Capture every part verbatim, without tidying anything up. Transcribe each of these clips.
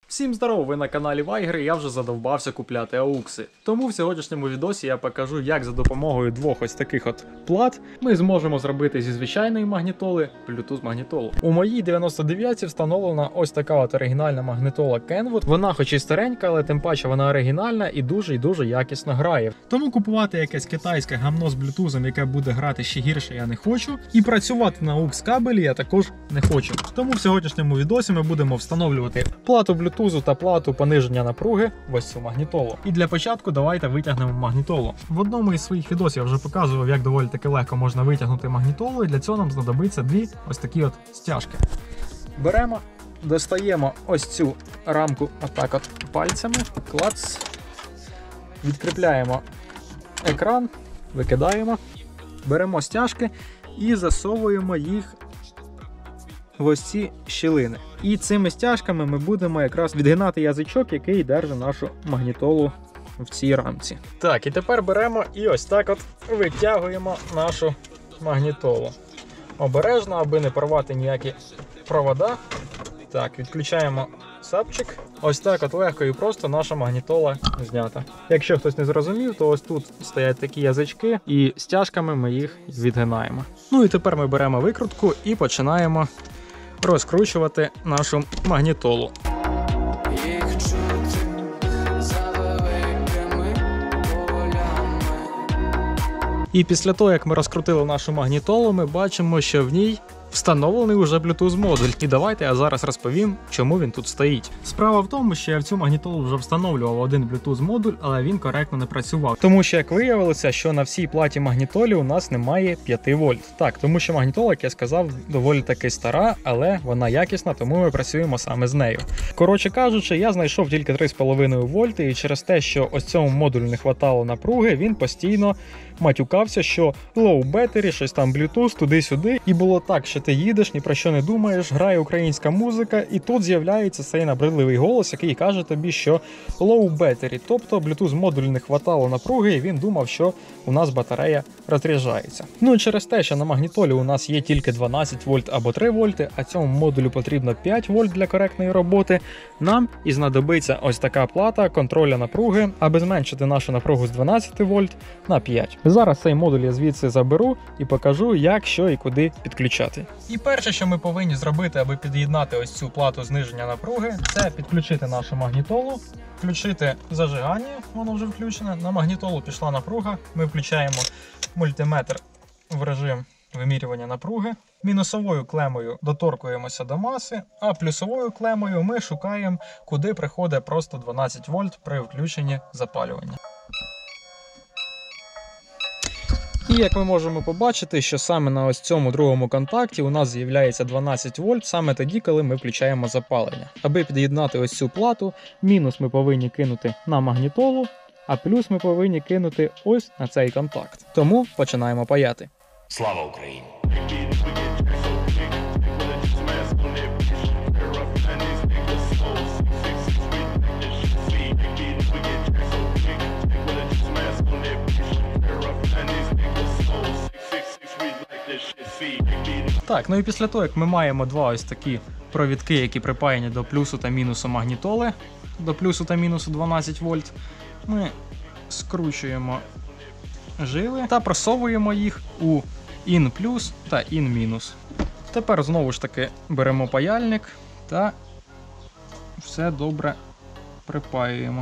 Всім здорово, ви на каналі Вайгри, я вже задовбався купляти аукси. Тому в сьогоднішньому відосі я покажу, як за допомогою двох ось таких от плат ми зможемо зробити зі звичайної магнітоли Bluetooth магнітолу. У моїй дев'яносто дев'ятці встановлена ось така от оригінальна магнітола Kenwood. Вона хоч і старенька, але тим паче вона оригінальна і дуже і дуже якісно грає. Тому купувати якесь китайське гамно з блютузом, яке буде грати ще гірше, я не хочу. І працювати на аукс кабелі я також не хочу. Тому в сьогоднішньому відосі ми будемо встановлювати плату Bluetooth та плату пониження напруги в ось цю магнітолу. І для початку давайте витягнемо магнітолу. В одному із своїх відосів я вже показував, як доволі таки легко можна витягнути магнітолу, і для цього нам знадобиться дві ось такі от стяжки. Беремо, достаємо ось цю рамку отак от пальцями, клац, відкріпляємо екран, викидаємо, беремо стяжки і засовуємо їх в ось ці щілини. І цими стяжками ми будемо якраз відгинати язичок, який держить нашу магнітолу в цій рамці. Так, і тепер беремо і ось так от витягуємо нашу магнітолу. Обережно, аби не порвати ніякі провода. Так, відключаємо сапчик. Ось так от легко і просто наша магнітола знята. Якщо хтось не зрозумів, то ось тут стоять такі язички, і стяжками ми їх відгинаємо. Ну і тепер ми беремо викрутку і починаємо розкручувати нашу магнітолу. І після того, як ми розкрутили нашу магнітолу, ми бачимо, що в ній встановлений уже Bluetooth модуль. І давайте я зараз розповім, чому він тут стоїть. Справа в тому, що я в цю магнітолу вже встановлював один Bluetooth модуль, але він коректно не працював. Тому що, як виявилося, що на всій платі магнітолі у нас немає п'яти вольт. Так, тому що магнітола, як я сказав, доволі таки стара, але вона якісна, тому ми працюємо саме з нею. Коротше кажучи, я знайшов тільки три з половиною вольти, і через те, що ось цьому модулю не хватало напруги, він постійно матюкався, що low battery, щось там Bluetooth, туди-сюди. І було так, що ти їдеш, ні про що не думаєш, грає українська музика, і тут з'являється цей набридливий голос, який каже тобі, що low battery, тобто Bluetooth модулю не хватало напруги, і він думав, що у нас батарея розряджається. Ну і через те, що на магнітолі у нас є тільки дванадцять вольт або три вольти, а цьому модулю потрібно п'ять вольт для коректної роботи, нам і знадобиться ось така плата контроля напруги, аби зменшити нашу напругу з дванадцяти вольт на п'ять. Зараз цей модуль я звідси заберу і покажу, як, що і куди підключати. І перше, що ми повинні зробити, аби під'єднати ось цю плату зниження напруги, це підключити нашу магнітолу, включити зажигання, воно вже включене, на магнітолу пішла напруга, ми включаємо мультиметр в режим вимірювання напруги, мінусовою клемою доторкуємося до маси, а плюсовою клемою ми шукаємо, куди приходить просто дванадцять вольт при включенні запалювання. І як ми можемо побачити, що саме на ось цьому другому контакті у нас з'являється дванадцять вольт саме тоді, коли ми включаємо запалення. Аби під'єднати ось цю плату, мінус ми повинні кинути на магнітолу, а плюс ми повинні кинути ось на цей контакт. Тому починаємо паяти. Слава Україні! Так, ну і після того, як ми маємо два ось такі провідки, які припаяні до плюсу та мінусу магнітоли, до плюсу та мінусу дванадцять вольт, ми скручуємо жили та просовуємо їх у ін плюс та ін мінус. Тепер знову ж таки беремо паяльник та все добре припаюємо.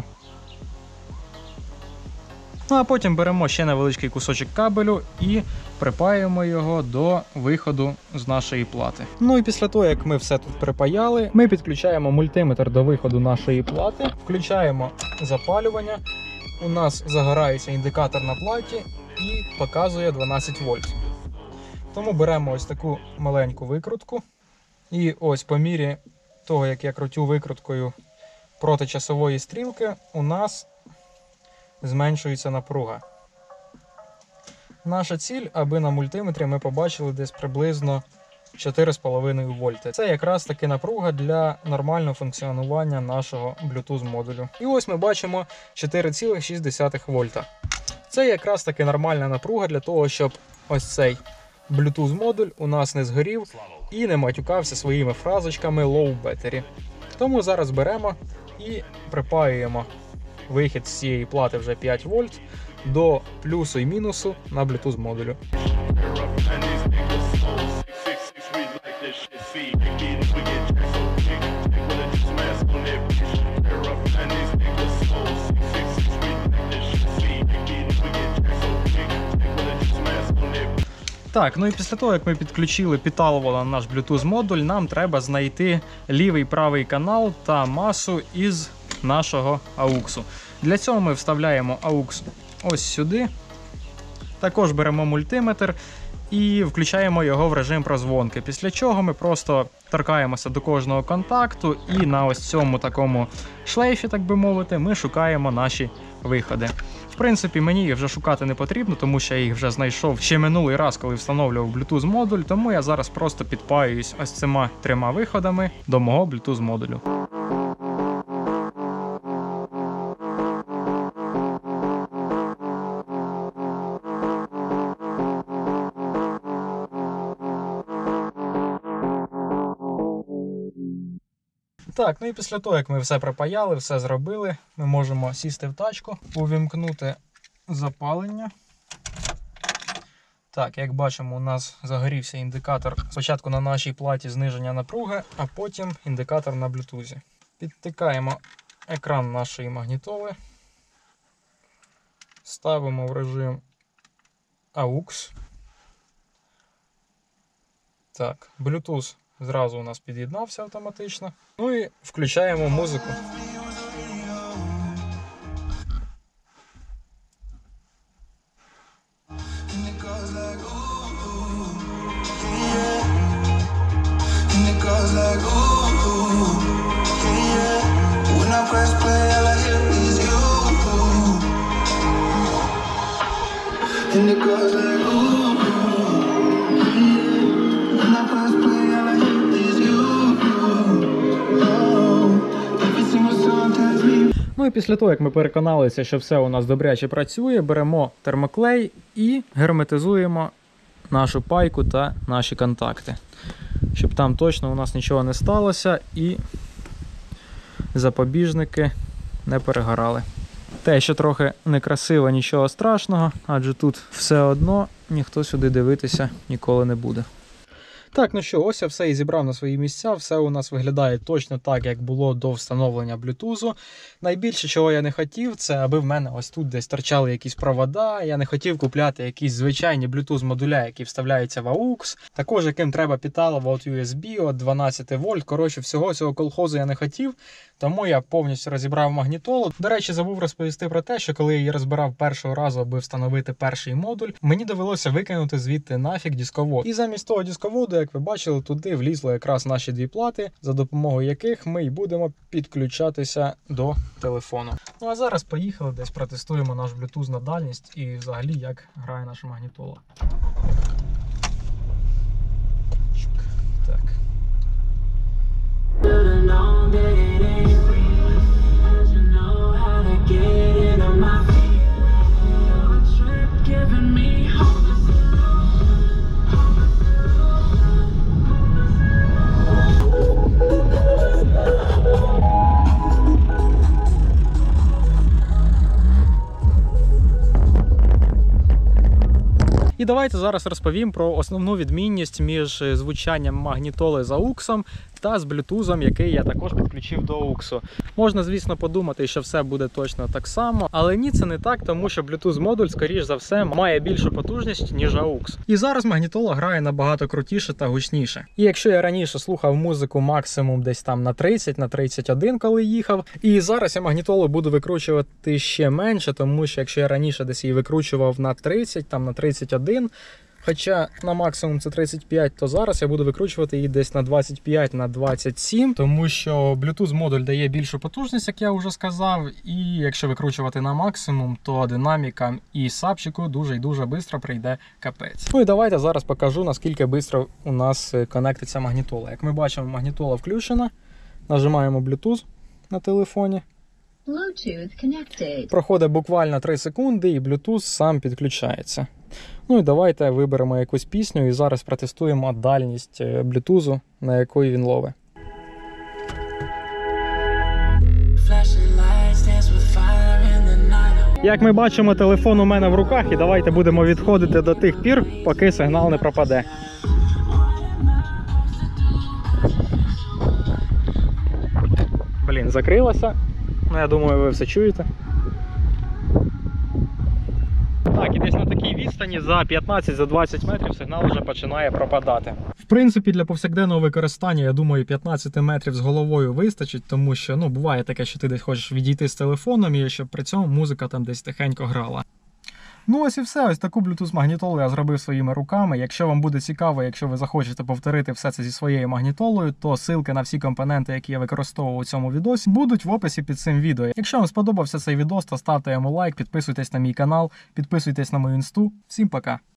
Ну а потім беремо ще невеличкий кусочок кабелю і припаюємо його до виходу з нашої плати. Ну і після того, як ми все тут припаяли, ми підключаємо мультиметр до виходу нашої плати, включаємо запалювання, у нас загорається індикатор на платі і показує дванадцять вольт. Тому беремо ось таку маленьку викрутку і ось по мірі того, як я крутю викруткою проти часової стрілки, у нас зменшується напруга. Наша ціль, аби на мультиметрі ми побачили десь приблизно чотири з половиною вольти. Це якраз таки напруга для нормального функціонування нашого Bluetooth модулю. І ось ми бачимо чотири цілих шість десятих вольта. Це якраз таки нормальна напруга для того, щоб ось цей Bluetooth модуль у нас не згорів і не матюкався своїми фразочками low battery. Тому зараз беремо і припаюємо вихід з цієї плати вже п'ять вольт до плюсу і мінусу на Bluetooth модулю. Так, ну і після того, як ми підключили підталувало на наш Bluetooth модуль, нам треба знайти лівий правий канал та масу із нашого ауксу. Для цього ми вставляємо аукс ось сюди. Також беремо мультиметр і включаємо його в режим прозвонки. Після чого ми просто торкаємося до кожного контакту і на ось цьому такому шлейфі, так би мовити, ми шукаємо наші виходи. В принципі, мені їх вже шукати не потрібно, тому що я їх вже знайшов ще минулий раз, коли встановлював Bluetooth модуль, тому я зараз просто підпаююсь ось цими трьома виходами до мого Bluetooth модулю. Так, ну і після того, як ми все припаяли, все зробили, ми можемо сісти в тачку, увімкнути запалення. Так, як бачимо, у нас загорівся індикатор спочатку на нашій платі зниження напруги, а потім індикатор на Bluetooth. Підтикаємо екран нашої магнітоли, ставимо в режим аукс. Так, Bluetooth зразу у нас під'єднався автоматично. Ну і включаємо музику. Ну і після того, як ми переконалися, що все у нас добряче працює, беремо термоклей і герметизуємо нашу пайку та наші контакти, щоб там точно у нас нічого не сталося і запобіжники не перегорали. Те, що трохи некрасиво, нічого страшного, адже тут все одно ніхто сюди дивитися ніколи не буде. Так, ну що, ось я все і зібрав на свої місця, все у нас виглядає точно так, як було до встановлення Bluetooth. Найбільше, чого я не хотів, це аби в мене ось тут десь торчали якісь провода, я не хотів купляти якісь звичайні Bluetooth модуля, які вставляються в аукс, також яким треба підталово от ю ес бі, от дванадцять вольт, коротше, всього цього колхозу я не хотів, тому я повністю розібрав магнітолу. До речі, забув розповісти про те, що коли я її розбирав першого разу, аби встановити перший модуль, мені довелося викинути звідти нафіг дисковод. І замість того дисководу, як ви бачили, туди влізло якраз наші дві плати, за допомогою яких ми й будемо підключатися до телефону. Ну а зараз поїхали, десь протестуємо наш Bluetooth на дальність і взагалі як грає наша магнітола. Так. І давайте зараз розповім про основну відмінність між звучанням магнітоли з ауксом та з Bluetooth, який я також підключив до ауксу. Можна, звісно, подумати, що все буде точно так само, але ні, це не так, тому що Bluetooth модуль, скоріш за все, має більшу потужність, ніж аукс. І зараз магнітола грає набагато крутіше та гучніше. І якщо я раніше слухав музику максимум десь там на тридцять, на тридцять один, коли їхав, і зараз я магнітолу буду викручувати ще менше, тому що якщо я раніше десь її викручував на тридцять, там на тридцять один, хоча на максимум це тридцять п'ять, то зараз я буду викручувати її десь на двадцять п'ять, на двадцять сім, тому що Bluetooth модуль дає більшу потужність, як я вже сказав, і якщо викручувати на максимум, то динамікам і сапчику дуже і дуже швидко прийде капець. Ну і давайте зараз покажу, наскільки швидко у нас конектиться магнітола. Як ми бачимо, магнітола включена, нажимаємо Bluetooth на телефоні. Bluetooth connected. Проходить буквально три секунди і Bluetooth сам підключається. Ну і давайте виберемо якусь пісню і зараз протестуємо дальність Bluetooth, на якої він ловить. Як ми бачимо, телефон у мене в руках, і давайте будемо відходити до тих пір, поки сигнал не пропаде. Блін, закрилося. Ну, я думаю, ви все чуєте. Так, і десь на такій відстані за п'ятнадцять-двадцять метрів сигнал вже починає пропадати. В принципі, для повсякденного використання, я думаю, п'ятнадцять метрів з головою вистачить, тому що, ну, буває таке, що ти десь хочеш відійти з телефоном і щоб при цьому музика там десь тихенько грала. Ну ось і все, ось таку Bluetooth-магнітолу я зробив своїми руками. Якщо вам буде цікаво, якщо ви захочете повторити все це зі своєю магнітолою, то ссылки на всі компоненти, які я використовував у цьому відосі, будуть в описі під цим відео. Якщо вам сподобався цей відос, то ставте йому лайк, підписуйтесь на мій канал, підписуйтесь на мою інсту. Всім пока!